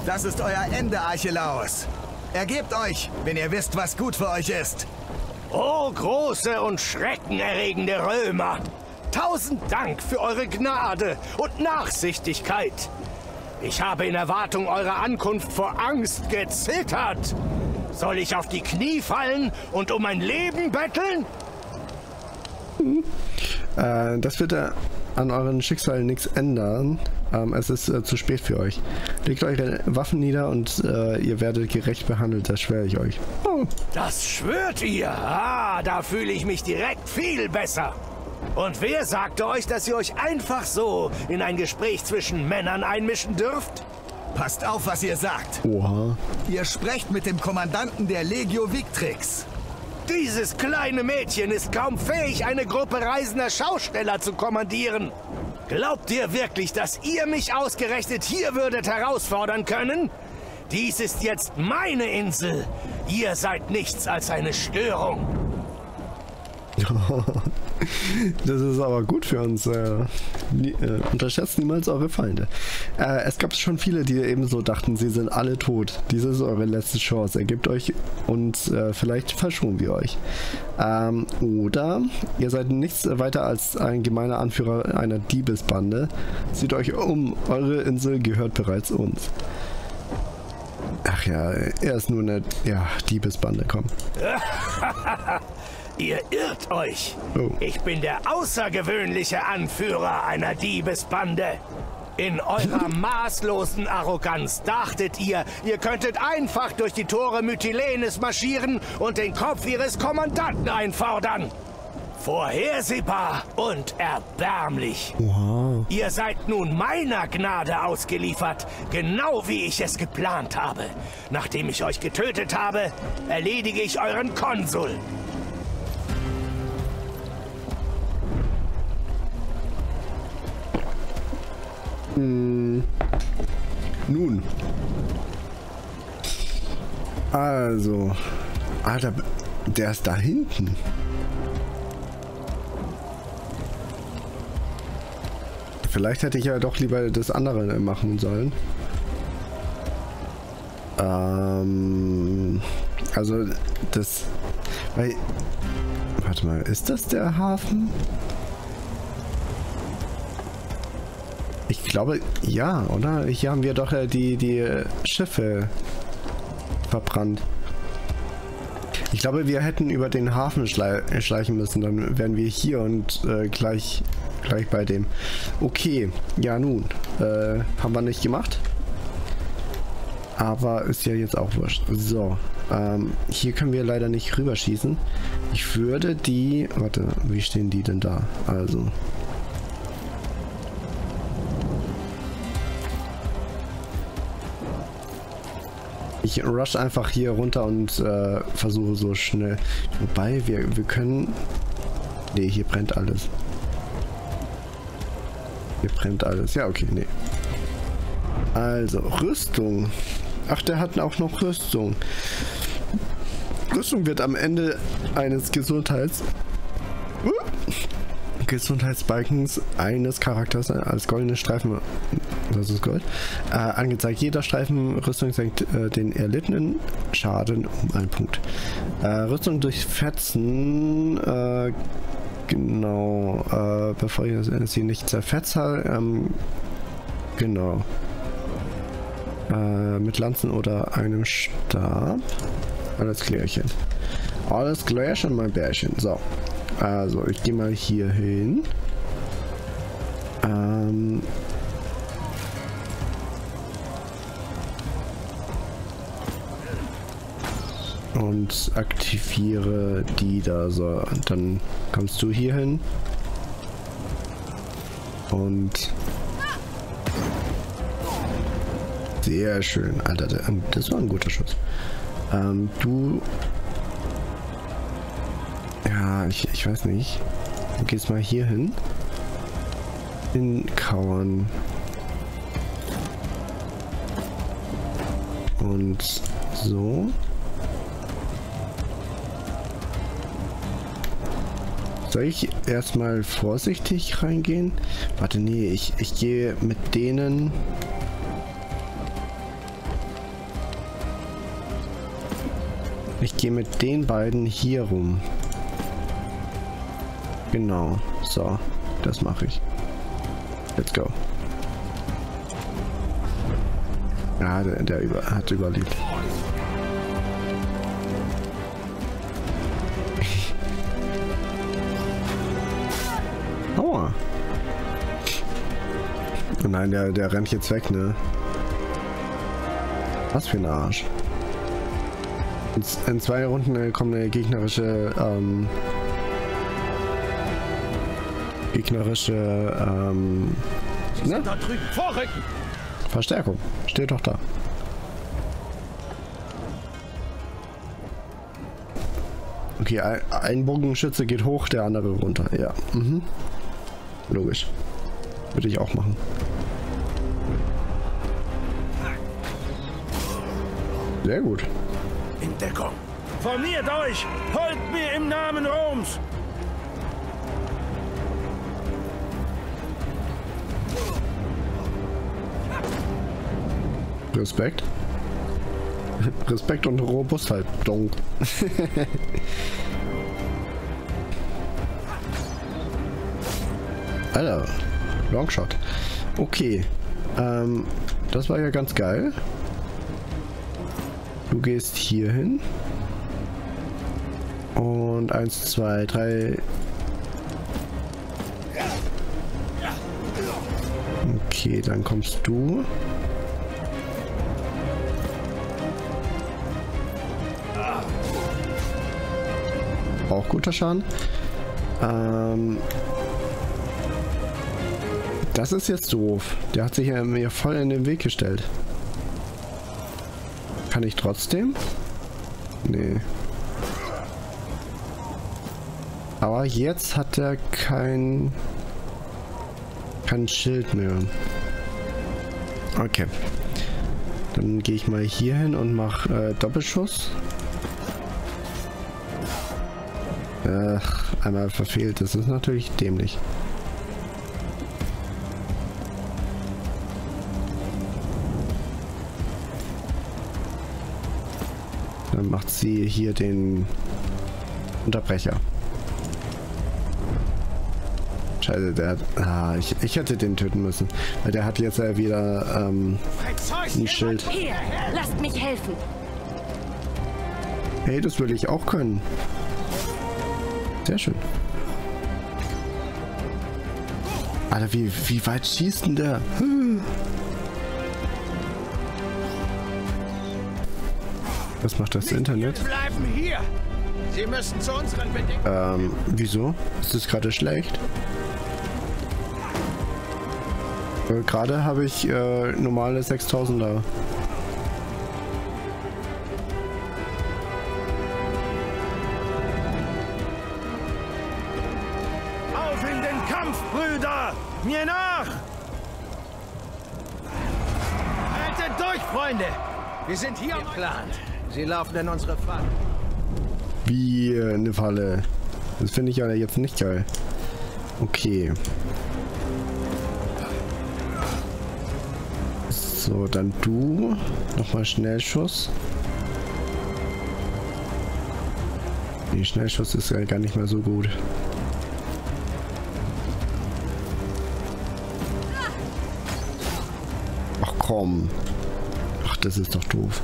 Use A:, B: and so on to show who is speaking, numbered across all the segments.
A: Das ist euer Ende, Archelaus. Ergebt euch, wenn ihr wisst, was gut für euch ist.
B: O große und schreckenerregende Römer! 1000 Dank für eure Gnade und Nachsichtigkeit. Ich habe in Erwartung eurer Ankunft vor Angst gezittert. Soll ich auf die Knie fallen und um mein Leben betteln?
C: Das wird an euren Schicksalen nichts ändern. Es ist zu spät für euch. Legt eure Waffen nieder und ihr werdet gerecht behandelt, das schwöre ich euch. Oh.
B: Das schwört ihr? Ah, da fühle ich mich direkt viel besser. Und wer sagte euch, dass ihr euch einfach so in ein Gespräch zwischen Männern einmischen dürft?
A: Passt auf, was ihr sagt.
C: Oha.
A: Ihr sprecht mit dem Kommandanten der Legio Victrix.
B: Dieses kleine Mädchen ist kaum fähig, eine Gruppe reisender Schausteller zu kommandieren. Glaubt ihr wirklich, dass ihr mich ausgerechnet hier würdet herausfordern können? Dies ist jetzt meine Insel. Ihr seid nichts als eine Störung.
C: Das ist aber gut für uns. Unterschätzt niemals eure Feinde. Es gab schon viele, die ebenso dachten, sie sind alle tot. Dies ist eure letzte Chance. Ergebt euch und vielleicht verschonen wir euch. Oder ihr seid nichts weiter als ein gemeiner Anführer einer Diebesbande. Seht euch um. Eure Insel gehört bereits uns. Ach ja, er ist nur eine Diebesbande. Komm.
B: Ihr irrt euch.
C: Oh.
B: Ich bin der außergewöhnliche Anführer einer Diebesbande. In eurer maßlosen Arroganz dachtet ihr, ihr könntet einfach durch die Tore Mytilenes marschieren und den Kopf ihres Kommandanten einfordern. Vorhersehbar und erbärmlich.
C: Wow.
B: Ihr seid nun meiner Gnade ausgeliefert, genau wie ich es geplant habe. Nachdem ich euch getötet habe, erledige ich euren Konsul.
C: Nun. Also. Alter, der ist da hinten. Vielleicht hätte ich ja doch lieber das andere machen sollen. Also das... Weil... Warte mal, ist das der Hafen? Ich glaube, ja, oder? Hier haben wir doch die Schiffe verbrannt. Ich glaube, wir hätten über den Hafen schleichen müssen. Dann wären wir hier und gleich bei dem. Okay, ja nun. Haben wir nicht gemacht. Aber ist ja jetzt auch wurscht. So, hier können wir leider nicht rüberschießen. Ich würde die... Warte, wie stehen die denn da? Also... Ich rush einfach hier runter und versuche so schnell. Wobei, wir können... Nee, hier brennt alles. Hier brennt alles. Ja, okay, nee. Also, Rüstung. Ach, der hat auch noch Rüstung. Rüstung wird am Ende eines Gesundheitsbalkens eines Charakters als goldene Streifen, das ist Gold, angezeigt. Jeder Streifen Rüstung senkt den erlittenen Schaden um 1 Punkt. Rüstung durch Fetzen, genau, bevor ihr sie nicht zerfetzt, genau. Mit Lanzen oder einem Stab. Alles klärchen. Alles klärchen, mein Bärchen. So. Also, ich gehe mal hier hin. Und aktiviere die da. So, und dann kommst du hier hin. Und... Sehr schön. Alter, das war ein guter Schuss. Du... Ja, ich weiß nicht. Du gehst mal hier hin. Kauern. Und so. Soll ich erstmal vorsichtig reingehen? Warte, nee, ich gehe mit denen... Ich gehe mit den beiden hier rum. Genau. So, das mache ich. Let's go. Ja, der hat überlebt. Aua. Oh nein, der rennt jetzt weg, ne? Was für ein Arsch. In 2 Runden kommt eine gegnerische ne?
B: Da drüben, vorrücken!
C: Verstärkung. Steht doch da. Okay, ein Bogenschütze geht hoch, der andere runter. Ja. Mhm. Logisch. Würde ich auch machen. Sehr gut.
B: In Deckung.
D: Formiert euch! Folgt mir im Namen Roms!
C: Respekt. Respekt und Robustheit. Donk. Alter. Longshot. Okay. Das war ja ganz geil. Du gehst hier hin. Und 1, 2, 3. Okay, dann kommst du. Auch guter Schaden. Das ist jetzt doof. Der hat sich ja mir voll in den Weg gestellt. Kann ich trotzdem? Nee. Aber jetzt hat er kein Schild mehr. Okay. Dann gehe ich mal hier hin und mache Doppelschuss. Ach, einmal verfehlt. Das ist natürlich dämlich. Dann macht sie hier den Unterbrecher. Scheiße, der hat... Ah, ich hätte den töten müssen. Weil der hat jetzt ja wieder ein Schild.
E: Hier, lasst mich helfen.
C: Hey, das will ich auch können. Sehr schön. Alter, wie weit schießt denn der? Was macht das Internet?
B: Bleiben hier! Sie müssen zu unseren Bedingungen.
C: Wieso? Ist das gerade schlecht? Gerade habe ich normale 6000er.
D: Auf in den Kampf, Brüder! Mir nach!
B: Haltet durch, Freunde! Wir sind hier geplant. Sie laufen in unsere Falle.
C: Wie eine Falle. Das finde ich ja jetzt nicht geil. Okay. So, dann du. Nochmal Schnellschuss. Nee, Schnellschuss ist ja gar nicht mehr so gut. Ach komm. Ach, das ist doch doof.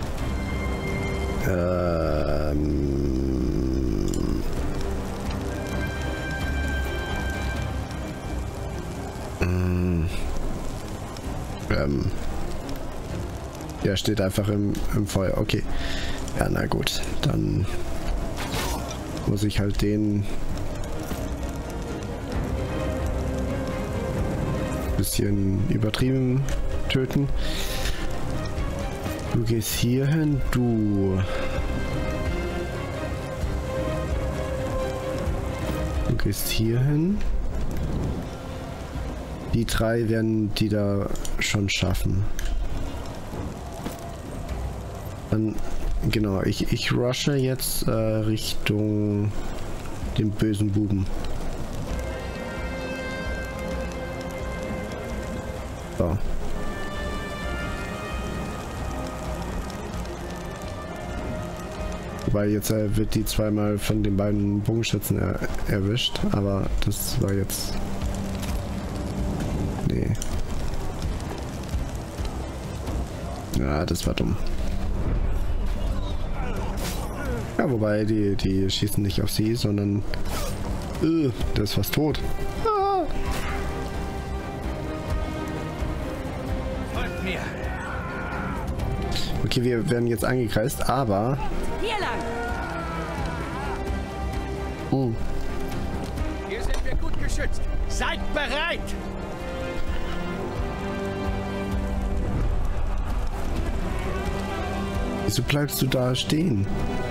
C: Der steht einfach im Feuer. Okay. Ja, na gut. Dann muss ich halt den bisschen übertrieben töten. Du gehst hier hin, du gehst hier hin. Die 3 werden die da schon schaffen. Dann, genau, ich rushe jetzt Richtung den bösen Buben. So. Wobei jetzt wird die zweimal von den beiden Bogenschützen erwischt, aber das war jetzt... Nee. Ja, das war dumm. Ja, wobei die schießen nicht auf sie, sondern... der ist fast tot. Ah.
B: Folgt mir.
C: Okay, wir werden jetzt angekreist, aber...
E: Hier lang!
C: Oh.
B: Hier sind wir gut geschützt. Seid bereit!
C: Wieso bleibst du da stehen?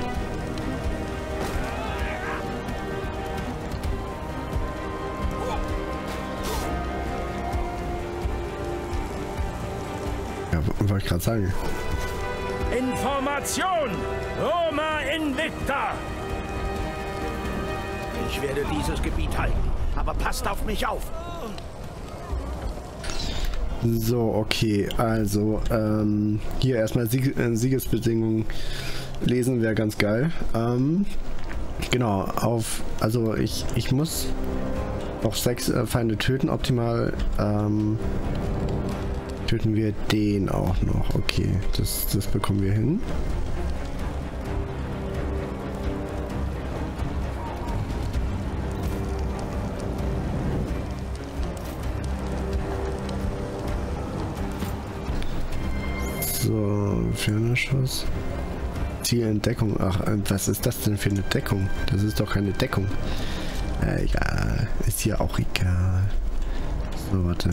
C: Ja, wollte ich gerade sagen.
D: Information! Roma Invicta!
B: Ich werde dieses Gebiet halten, aber passt auf mich auf.
C: So, okay, also hier erstmal Siegesbedingungen lesen wäre ganz geil. Genau, also ich muss noch 6 Feinde töten, optimal töten wir den auch noch. Okay, das bekommen wir hin. So, Fernschuss. Zielentdeckung. Ach, was ist das denn für eine Deckung? Das ist doch keine Deckung. Egal. Ist hier auch egal. So, warte.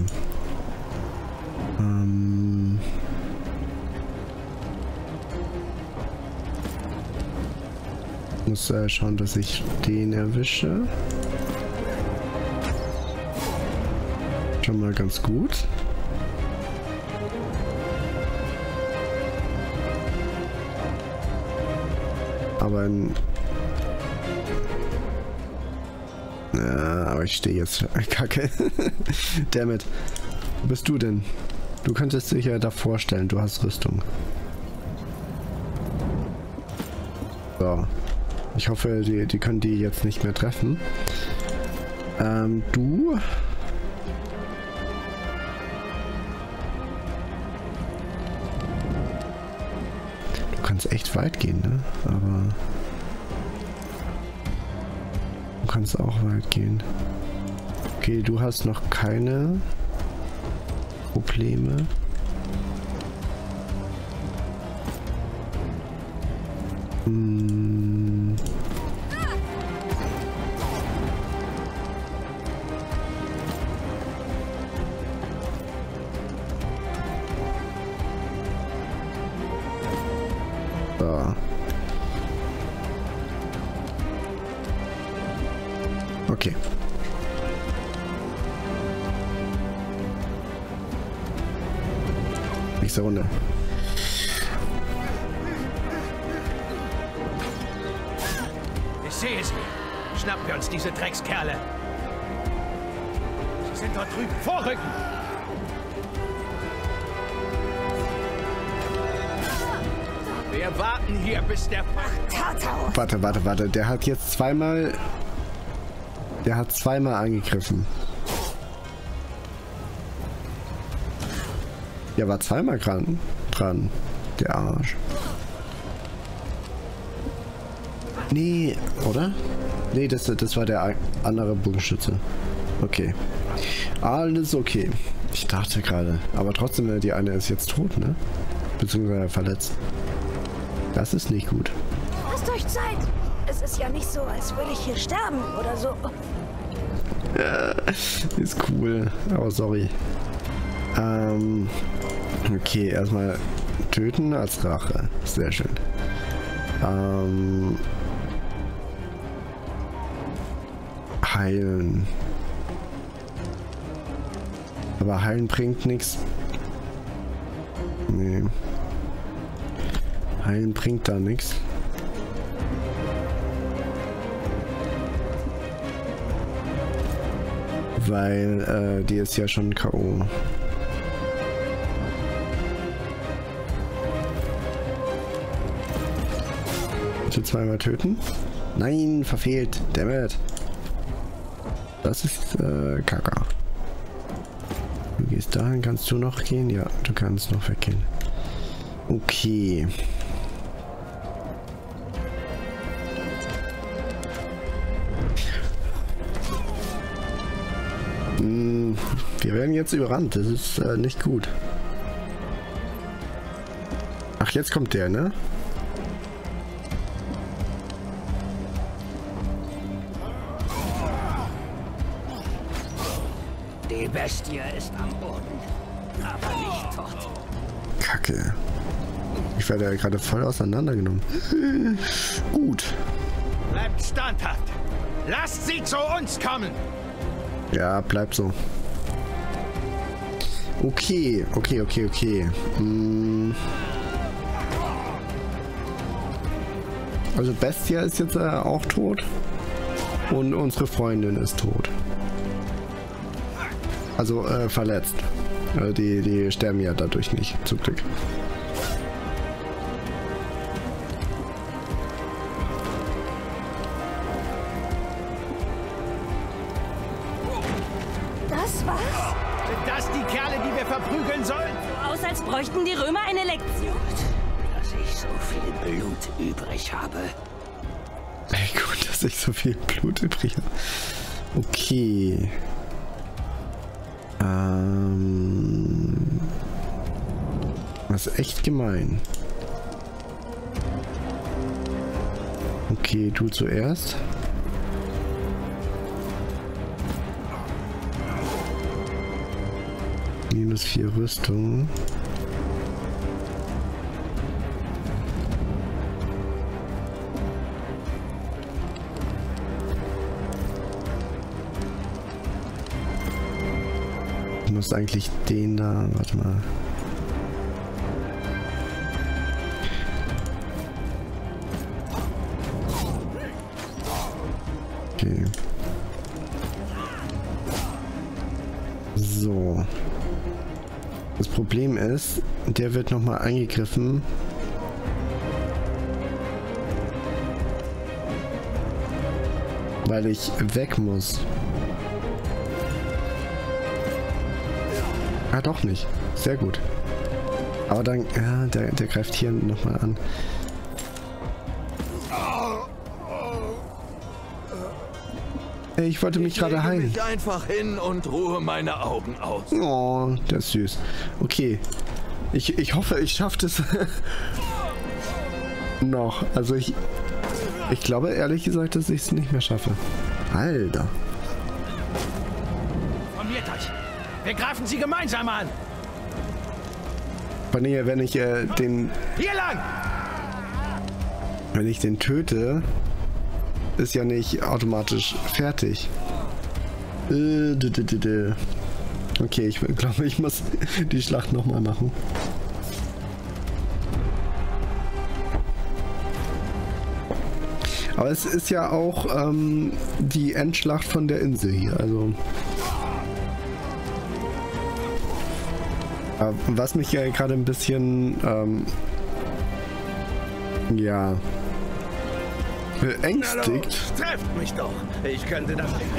C: Muss schauen, dass ich den erwische. Schon mal ganz gut. Aber aber ich stehe jetzt. Kacke. Dammit. Wo bist du denn? Du könntest dich ja da vorstellen, du hast Rüstung. So. Ich hoffe, die können die jetzt nicht mehr treffen. Du? Du kannst echt weit gehen, ne? Aber... Du kannst auch weit gehen. Okay, du hast noch keine Probleme. So. Okay. Nächste Runde.
B: Ich sehe sie. Schnappen wir uns diese Dreckskerle. Sie sind dort drüben. Vorrücken! Wir warten hier, bis der...
C: Warte. Der hat jetzt zweimal... Der hat zweimal angegriffen. Der war zweimal dran. Der Arsch. Nee, oder? Nee, das war der andere Bogenschütze. Okay. Alles okay. Ich dachte gerade. Aber trotzdem, die eine ist jetzt tot, ne? Beziehungsweise verletzt. Das ist nicht gut.
F: Lasst euch Zeit. Es ist ja nicht so, als würde ich hier sterben oder so.
C: Ja, ist cool. Aber sorry. Okay, erstmal töten als Rache. Sehr schön. Heilen. Aber heilen bringt nichts. Nee. Heilen bringt da nichts. Weil die ist ja schon K.O. Bitte zweimal töten. Nein, verfehlt. Dammit. Das ist Kacke. Du gehst dahin, kannst du noch gehen? Ja, du kannst noch weggehen. Okay. Wir werden jetzt überrannt. Das ist nicht gut. Ach, jetzt kommt der, ne?
G: Die Bestie ist am Boden, aber nicht tot.
C: Kacke. Ich werde ja gerade voll auseinandergenommen. Gut.
D: Bleibt standhaft. Lasst sie zu uns kommen.
C: Ja, bleibt so. Okay. Also Bestia ist jetzt auch tot. Und unsere Freundin ist tot. Also verletzt. Die sterben ja dadurch nicht, zum Glück.
F: Das war's?
D: Sind das die Kerle, die wir verprügeln sollen?
E: Aus, als bräuchten die Römer eine Lektion.
G: Dass ich so viel Blut übrig habe.
C: Ey, gut, dass ich so viel Blut übrig habe. Okay. Das ist echt gemein. Okay, du zuerst. -4 Rüstung. Ich muss eigentlich den da, warte mal. Okay. So. Das Problem ist, der wird nochmal angegriffen. Weil ich weg muss. Ah, doch nicht. Sehr gut. Aber dann, ja, der greift hier nochmal an. Ich wollte mich gerade heilen.
H: Ich einfach hin und ruhe meine Augen aus.
C: Oh, der ist süß. Okay. Ich hoffe, ich schaffe das noch. Also ich glaube ehrlich gesagt, dass ich es nicht mehr schaffe. Alter.
D: Formiert euch. Wir greifen sie gemeinsam an.
C: Von hier, wenn ich den...
D: Hier lang!
C: Wenn ich den töte, ist ja nicht automatisch fertig. Okay, ich glaube, ich muss die Schlacht nochmal machen. Aber es ist ja auch die Endschlacht von der Insel hier, also... Was mich ja gerade ein bisschen, ja, beängstigt,
D: Trefft mich doch. Ich könnte das nicht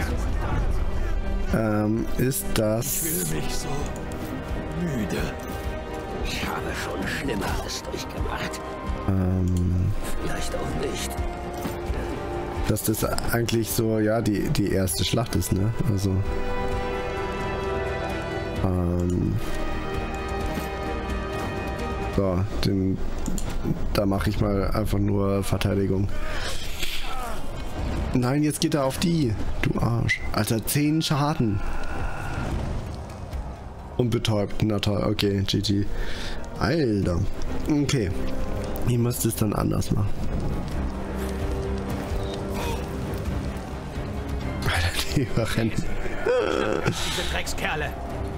C: ist das...
H: Ich fühle mich so müde.
G: Ich habe schon Schlimmeres durchgemacht. Vielleicht auch nicht.
C: Dass das eigentlich so, ja, die erste Schlacht ist, ne? Also... So, da mache ich mal einfach nur Verteidigung. Nein, jetzt geht er auf die. Du Arsch. Alter, 10 Schaden. Und betäubt. Na toll, okay, GG. Alter. Okay. Ich muss das dann anders machen. Alter, die überrennen.
D: diese Dreckskerle.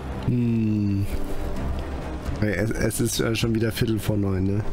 C: Es ist schon wieder 8:45, ne?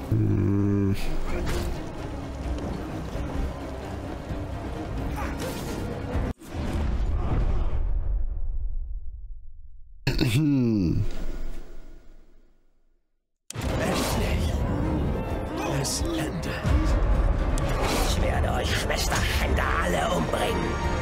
B: Endlich. Es endet.
G: Ich werde euch Schwesterschänder alle umbringen.